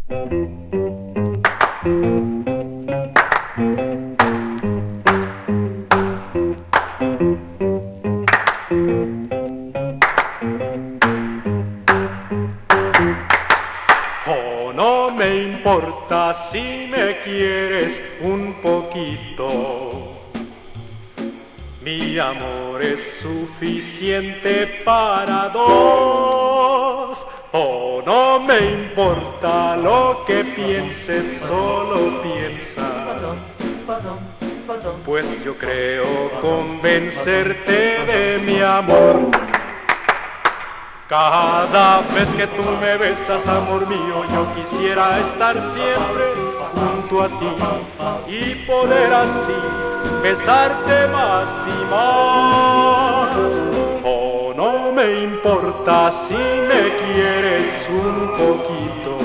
Oh, no me importa si me quieres un poquito. Mi amor es suficiente para dos. Oh, no me importa lo que pienses, solo piensa. Pues yo creo convencerte de mi amor. Cada vez que tú me besas, amor mío, yo quisiera estar siempre junto a ti y poder así besarte más y más. Oh, no me importa si me quieres un poquito.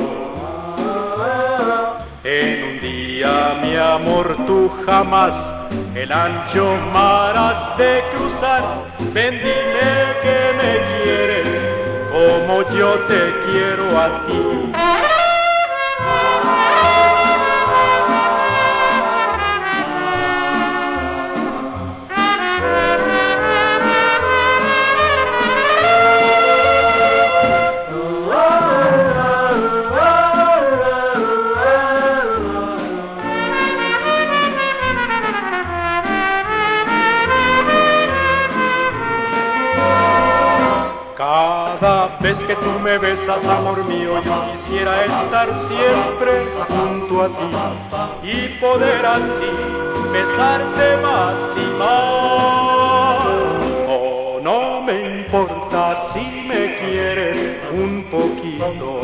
En un día, mi amor, tú jamás el ancho mar has de cruzar. Ven, dime que me quieres como yo te quiero a ti. Cada vez que tú me besas, amor mío, yo quisiera estar siempre junto a ti y poder así besarte más y más. Oh, no me importa si me quieres un poquito.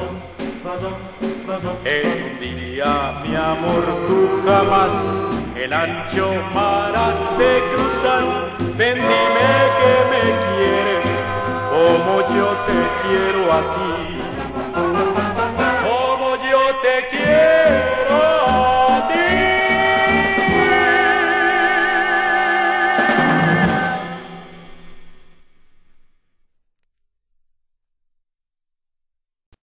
En un día, mi amor, tú jamás el ancho mar has de cruzar. Ven, dime que me quieres como yo te quiero a ti.